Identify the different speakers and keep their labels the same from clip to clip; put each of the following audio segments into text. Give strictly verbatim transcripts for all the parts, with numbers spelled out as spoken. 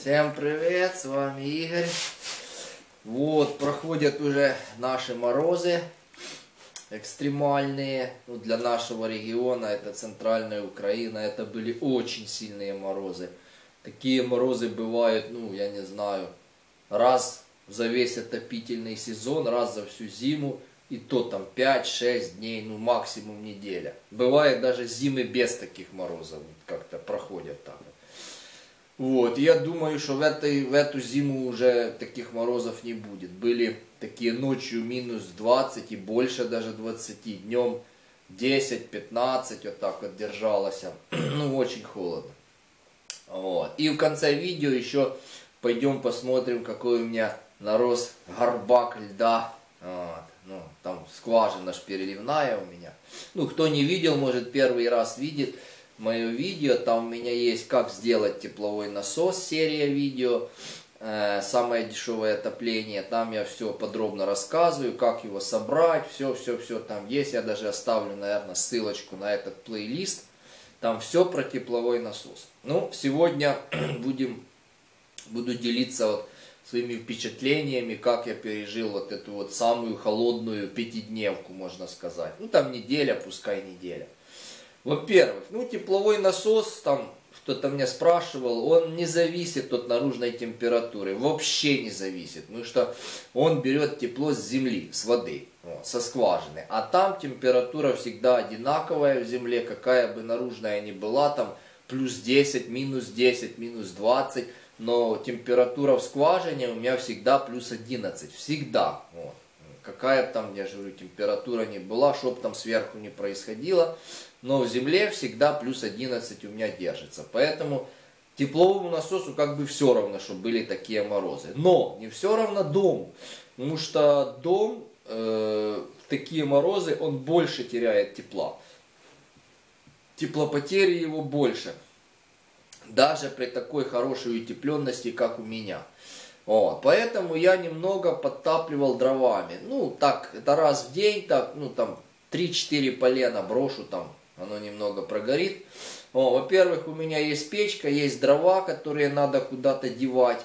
Speaker 1: Всем привет, с вами Игорь. Вот, проходят уже наши морозы экстремальные. Ну, для нашего региона, это центральная Украина, это были очень сильные морозы. Такие морозы бывают, ну, я не знаю, раз за весь отопительный сезон, раз за всю зиму. И то там пять-шесть дней, ну максимум неделя. Бывает даже зимы без таких морозов, как-то проходят так. Вот, я думаю, что в, этой, в эту зиму уже таких морозов не будет. Были такие ночью минус двадцать и больше даже двадцати, днем десять-пятнадцать, вот так вот держалось. Ну, очень холодно. Вот. И в конце видео еще пойдем посмотрим, какой у меня нарос горбак льда. Вот. Ну, там скважина ж переливная у меня. Ну, кто не видел, может первый раз видит мое видео. Там у меня есть как сделать тепловой насос, серия видео. Э, самое дешевое отопление. Там я все подробно рассказываю, как его собрать. Все, все, все там есть. Я даже оставлю, наверное, ссылочку на этот плейлист. Там все про тепловой насос. Ну, сегодня будем, буду делиться вот своими впечатлениями, как я пережил вот эту вот самую холодную пятидневку, можно сказать. Ну, там неделя, пускай неделя. Во-первых, ну, тепловой насос, там, кто-то меня спрашивал, он не зависит от наружной температуры, вообще не зависит, потому что он берет тепло с земли, с воды, вот, со скважины. А там температура всегда одинаковая в земле, какая бы наружная ни была, там, плюс десять, минус десять, минус двадцать. Но температура в скважине у меня всегда плюс одиннадцать. Всегда. Вот. Какая там, я же говорю, температура не была, чтоб там сверху не происходило. Но в земле всегда плюс одиннадцать у меня держится. Поэтому тепловому насосу как бы все равно, что были такие морозы. Но не все равно дому. Потому что дом э, в такие морозы, он больше теряет тепла. Теплопотери его больше. Даже при такой хорошей утепленности, как у меня. Вот. Поэтому я немного подтапливал дровами. Ну, так, это раз в день, так, ну, там, три-четыре полена брошу, там, оно немного прогорит. Во-первых, у меня есть печка, есть дрова, которые надо куда-то девать.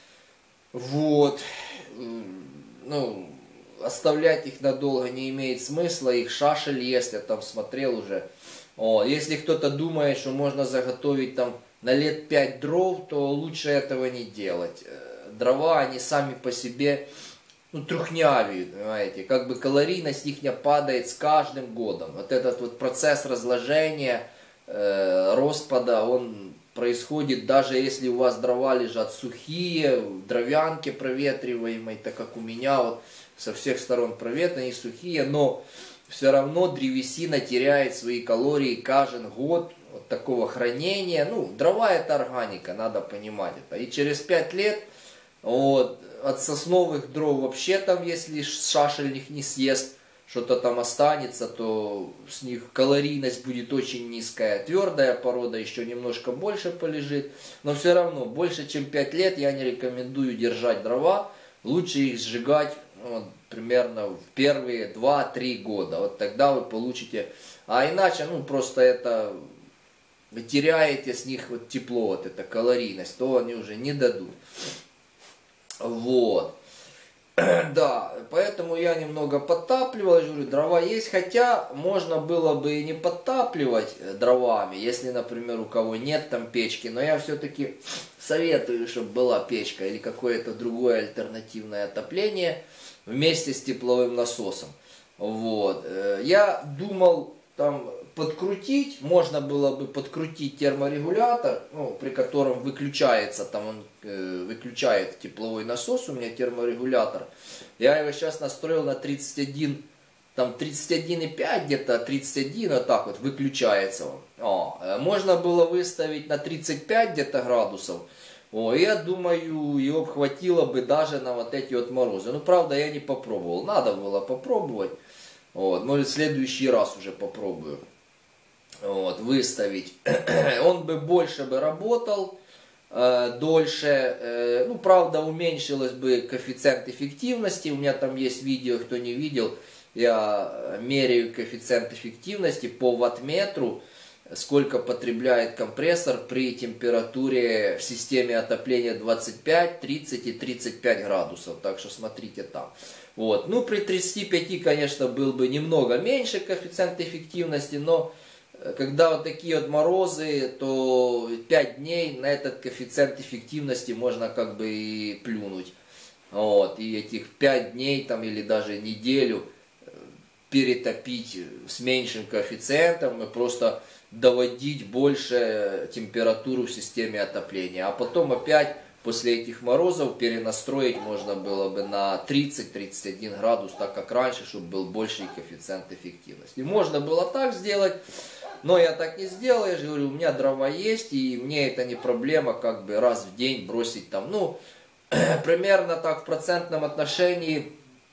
Speaker 1: Вот. Ну, оставлять их надолго не имеет смысла, их шашель есть, я там смотрел уже. О, если кто-то думает, что можно заготовить там на лет пять дров, то лучше этого не делать. Дрова, они сами по себе, ну, трухнявеют, понимаете. Как бы калорийность их падает с каждым годом. Вот этот вот процесс разложения, э, распада, он происходит даже если у вас дрова лежат сухие, в дровянке проветриваемой, так как у меня вот со всех сторон проветренные, сухие, но все равно древесина теряет свои калории каждый год. Вот такого хранения. Ну, дрова это органика, надо понимать это. И через пять лет вот, от сосновых дров вообще там, если шашель их не съест, что-то там останется, то с них калорийность будет очень низкая. Твердая порода еще немножко больше полежит. Но все равно, больше чем пять лет я не рекомендую держать дрова. Лучше их сжигать вот, примерно в первые два-три года. Вот тогда вы получите... А иначе, ну, просто это... вы теряете с них вот тепло, вот эта калорийность, то они уже не дадут. Вот. Да, поэтому я немного подтапливал, я говорю, дрова есть, хотя можно было бы и не подтапливать дровами, если, например, у кого нет там печки, но я все-таки советую, чтобы была печка или какое-то другое альтернативное отопление вместе с тепловым насосом. Вот. Я думал там подкрутить, можно было бы подкрутить терморегулятор, ну, при котором выключается, там он э, выключает тепловой насос, у меня терморегулятор. Я его сейчас настроил на тридцать один, там тридцать один и пять, где-то тридцать один, вот так вот выключается он. О, можно было выставить на тридцать пять где-то градусов. О, я думаю, его хватило бы даже на вот эти вот морозы. Ну, правда, я не попробовал, надо было попробовать. Вот, может, в следующий раз уже попробую. Вот, выставить. Он бы больше бы работал, э, дольше, э, ну, правда, уменьшилось бы коэффициент эффективности. У меня там есть видео, кто не видел, я меряю коэффициент эффективности по ваттметру. сколько потребляет компрессор при температуре в системе отопления двадцать пять, тридцать и тридцать пять градусов. Так что смотрите там. Вот. Ну, при тридцати пяти, конечно, был бы немного меньше коэффициент эффективности, но когда вот такие вот морозы, то пять дней на этот коэффициент эффективности можно как бы и плюнуть. Вот. И этих пять дней там, или даже неделю перетопить с меньшим коэффициентом и просто доводить больше температуру в системе отопления. А потом опять после этих морозов перенастроить можно было бы на тридцать — тридцать один градус, так как раньше, чтобы был больший коэффициент эффективности. Можно было так сделать, но я так не сделал. Я же говорю, у меня дрова есть, и мне это не проблема как бы раз в день бросить там, ну, примерно так в процентном отношении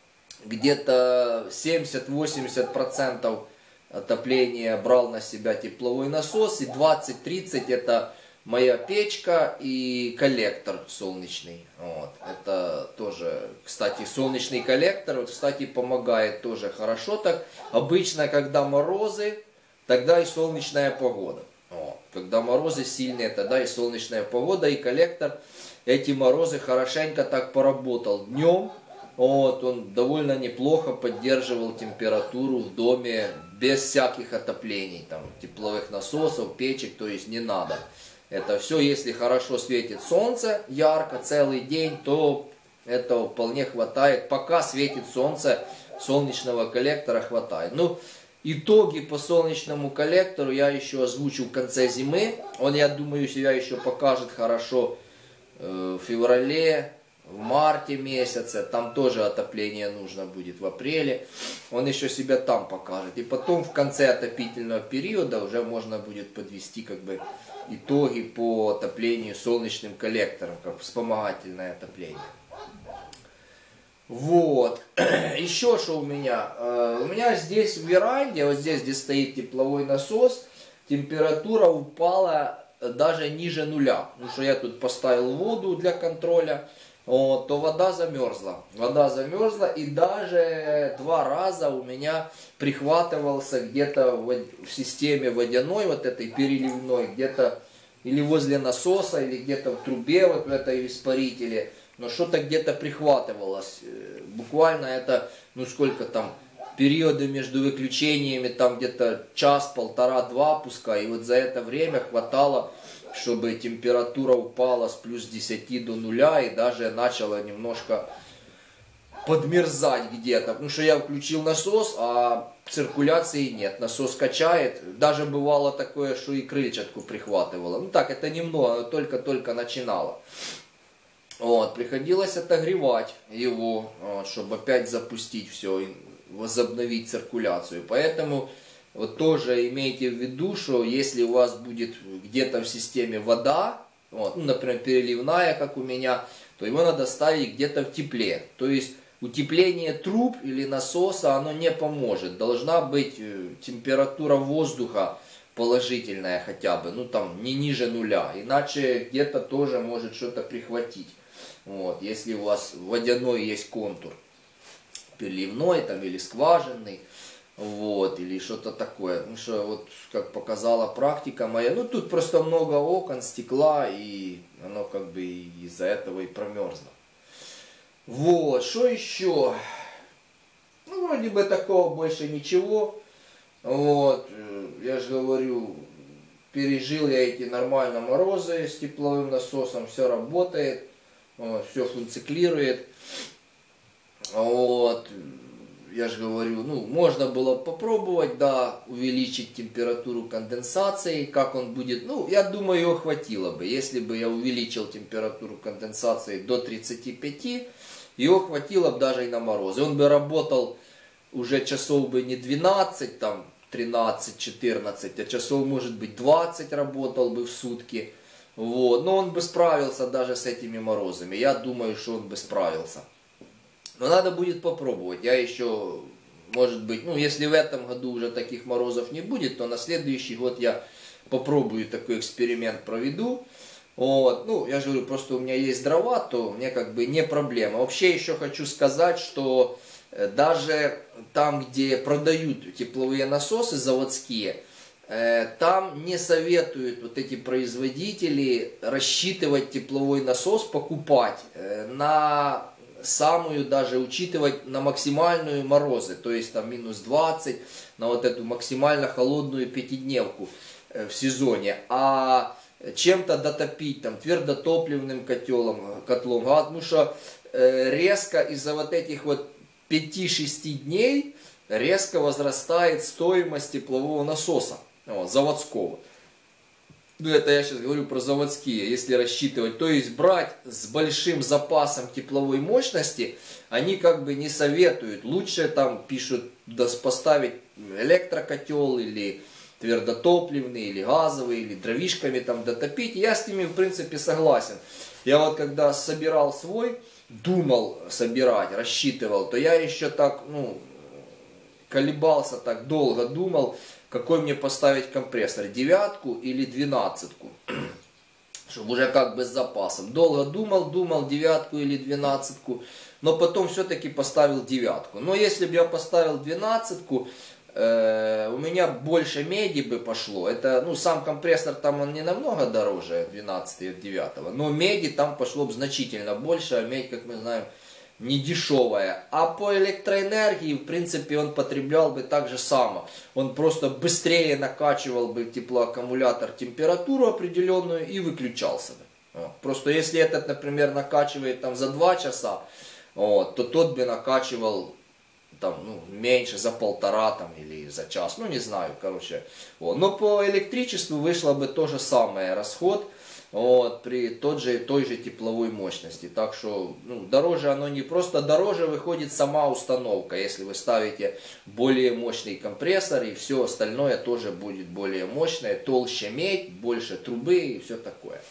Speaker 1: где-то семьдесят-восемьдесят процентов отопления брал на себя тепловой насос, и двадцать-тридцать это моя печка и коллектор солнечный. Вот. Это тоже, кстати, солнечный коллектор, вот, кстати, помогает тоже хорошо так. Обычно, когда морозы, тогда и солнечная погода. Вот. Когда морозы сильные, тогда и солнечная погода, и коллектор эти морозы хорошенько так поработал днем. Вот, он довольно неплохо поддерживал температуру в доме без всяких отоплений, там, тепловых насосов, печек, то есть не надо. Это все, если хорошо светит солнце, ярко, целый день, то этого вполне хватает. Пока светит солнце, солнечного коллектора хватает. Ну, итоги по солнечному коллектору я еще озвучу в конце зимы. Он, я думаю, себя еще покажет хорошо э, в феврале. В марте месяце, там тоже отопление нужно будет в апреле, он еще себя там покажет. И потом в конце отопительного периода уже можно будет подвести как бы итоги по отоплению солнечным коллектором, как вспомогательное отопление. Вот. Еще что у меня? У меня здесь в веранде, вот здесь, где стоит тепловой насос, температура упала даже ниже нуля. Потому что я тут поставил воду для контроля. Вот, то вода замерзла. Вода замерзла, и даже два раза у меня прихватывался где-то в, в системе водяной, вот этой переливной, где-то или возле насоса, или где-то в трубе, вот в этой испарителе. Но что-то где-то прихватывалось. Буквально это, ну сколько там, периоды между выключениями, там где-то час, полтора, два пускай. И вот за это время хватало, чтобы температура упала с плюс десяти до нуля и даже начала немножко подмерзать где-то. Потому что я включил насос, а циркуляции нет. Насос качает. Даже бывало такое, что и крыльчатку прихватывало. Ну так, это немного, только-только начинало. Вот, приходилось отогревать его, вот, чтобы опять запустить все и возобновить циркуляцию. Поэтому вот тоже имейте в виду, что если у вас будет где-то в системе вода, вот, ну, например, переливная, как у меня, то его надо ставить где-то в тепле. То есть утепление труб или насоса, оно не поможет. Должна быть температура воздуха положительная хотя бы, ну там не ниже нуля. Иначе где-то тоже может что-то прихватить. Вот, если у вас водяной есть контур, переливной там или скважинный. Вот, или что-то такое. Ну что, вот как показала практика моя, ну тут просто много окон, стекла, и оно как бы из-за этого и промерзло. Вот, что еще? Ну, вроде бы такого больше ничего. Вот, я же говорю, пережил я эти нормально морозы с тепловым насосом, все работает, вот, все функционирует. Вот. Я же говорю, ну, можно было попробовать, да, увеличить температуру конденсации, как он будет, ну, я думаю, его хватило бы. Если бы я увеличил температуру конденсации до тридцати пяти, его хватило бы даже и на морозы. Он бы работал уже часов бы не двенадцать, там, тринадцать-четырнадцать, а часов, может быть, двадцать работал бы в сутки. Вот, но он бы справился даже с этими морозами. Я думаю, что он бы справился. Но надо будет попробовать. Я еще, может быть, ну, если в этом году уже таких морозов не будет, то на следующий год я попробую такой эксперимент проведу. Вот. Ну, я же говорю, просто у меня есть дрова, то мне как бы не проблема. Вообще еще хочу сказать, что даже там, где продают тепловые насосы заводские, там не советуют вот эти производители рассчитывать тепловой насос, покупать на самую, даже учитывать на максимальную морозы, то есть там минус двадцать, на вот эту максимально холодную пятидневку в сезоне, а чем-то дотопить, там, твердотопливным котелом, котлом, потому что резко из-за вот этих вот пяти-шести дней резко возрастает стоимость теплового насоса. Вот, заводского. Ну, это я сейчас говорю про заводские, если рассчитывать. То есть брать с большим запасом тепловой мощности, они как бы не советуют. Лучше там пишут поставить электрокотел или твердотопливный, или газовый, или дровишками там дотопить. Я с ними в принципе согласен. Я вот когда собирал свой, думал собирать, рассчитывал, то я еще так, ну, колебался так долго, думал, какой мне поставить компрессор, девятку или двенадцатку, чтобы уже как бы с запасом. Долго думал, думал, девятку или двенадцатку, но потом все-таки поставил девятку. Но если бы я поставил двенадцатку, э, у меня больше меди бы пошло. Это, ну, сам компрессор там он не намного дороже двенадцатого и девятого, но меди там пошло бы значительно больше, а медь, как мы знаем, не дешевая. А по электроэнергии, в принципе, он потреблял бы так же само. Он просто быстрее накачивал бы теплоаккумулятор температуру определенную и выключался бы. Вот. Просто если этот, например, накачивает там за два часа, вот, то тот бы накачивал там, ну, меньше, за полтора там, или за час. Ну, не знаю, короче. Вот. Но по электричеству вышло бы то же самое расход. Вот, при тот же, той же тепловой мощности. Так что, ну, дороже оно не просто, дороже выходит сама установка. Если вы ставите более мощный компрессор, и все остальное тоже будет более мощное, толще медь, больше трубы и все такое.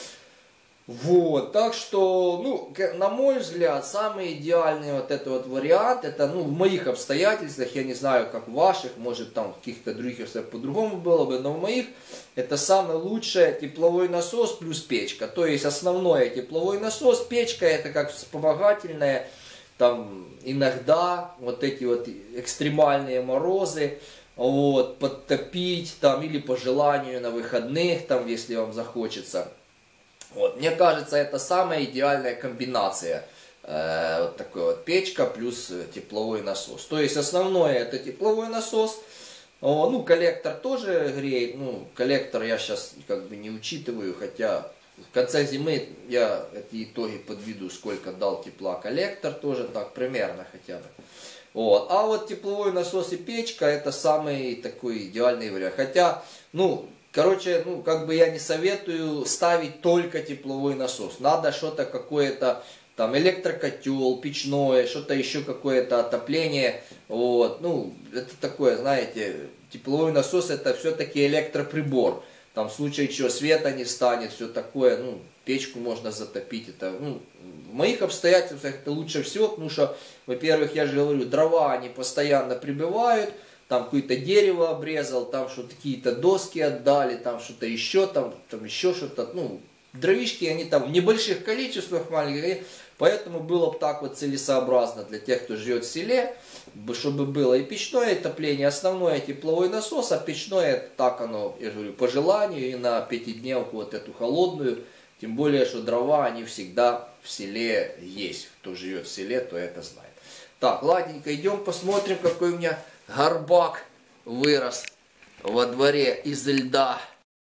Speaker 1: Вот, так что, ну, на мой взгляд, самый идеальный вот этот вот вариант, это, ну, в моих обстоятельствах, я не знаю, как в ваших, может, там, в каких-то других обстоятельствах по-другому было бы, но в моих, это самый лучший тепловой насос плюс печка. То есть, основной тепловой насос, печка, это как вспомогательная, там, иногда, вот эти вот экстремальные морозы, вот, подтопить, там, или по желанию на выходных, там, если вам захочется. Вот, мне кажется, это самая идеальная комбинация. Э, вот такой вот печка плюс тепловой насос. То есть основное это тепловой насос. О, ну, коллектор тоже греет. Ну, коллектор я сейчас как бы не учитываю, хотя в конце зимы я эти итоги подведу, сколько дал тепла коллектор, тоже так примерно хотя бы. Вот. А вот тепловой насос и печка это самый такой идеальный вариант. Хотя, ну, короче, ну, как бы я не советую ставить только тепловой насос. Надо что-то какое-то, там, электрокотел, печное, что-то еще какое-то отопление. Вот, ну, это такое, знаете, тепловой насос это все-таки электроприбор. Там, в случае чего света не станет, все такое, ну, печку можно затопить. Это, ну, в моих обстоятельствах это лучше всего, потому что, во-первых, я же говорю, дрова, они постоянно прибывают. Там какое-то дерево обрезал, там что-то какие-то доски отдали, там что-то еще, там, там еще что-то. Ну, дровишки, они там в небольших количествах маленьких, поэтому было бы так вот целесообразно для тех, кто живет в селе, чтобы было и печное отопление, основное тепловой насос, а печное, так оно, я говорю, по желанию, и на пятидневку вот эту холодную, тем более, что дрова, они всегда в селе есть. Кто живет в селе, то это знает. Так, ладненько, идем посмотрим, какой у меня горбак вырос во дворе из льда.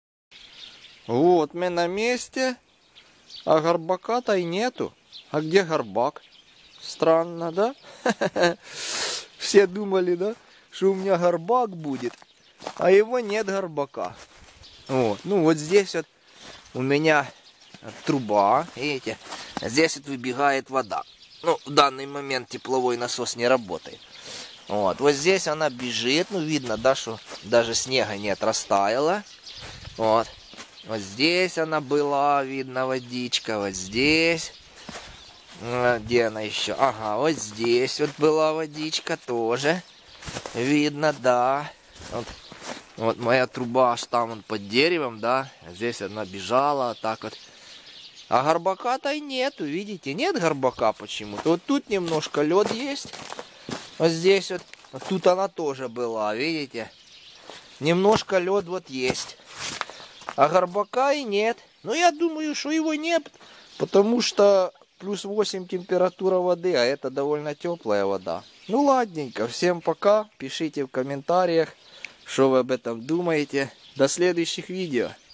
Speaker 1: Вот мы на месте, а горбака-то и нету. А где горбак? Странно, да? Все думали, да, что у меня горбак будет, а его нет горбака. Вот, ну вот здесь вот у меня труба, видите, здесь вот выбегает вода. Ну, в данный момент тепловой насос не работает. Вот, вот здесь она бежит, ну видно, да, что даже снега нет, растаяло. Вот, вот здесь она была, видно водичка, вот здесь. Где она еще? Ага, вот здесь вот была водичка тоже. Видно, да. Вот, вот моя труба аж там вон под деревом, да. Здесь она бежала, так вот. А горбака-то и нету, видите, нет горбака почему-то. Вот тут немножко лед есть. Вот здесь вот, вот тут она тоже была, видите?
Speaker 2: немножко лед вот есть. А горбака и нет. Но я думаю, что его нет, потому что плюс восемь температура воды, а это довольно теплая вода. Ну ладненько, всем пока. Пишите в комментариях, что вы об этом думаете. До следующих видео.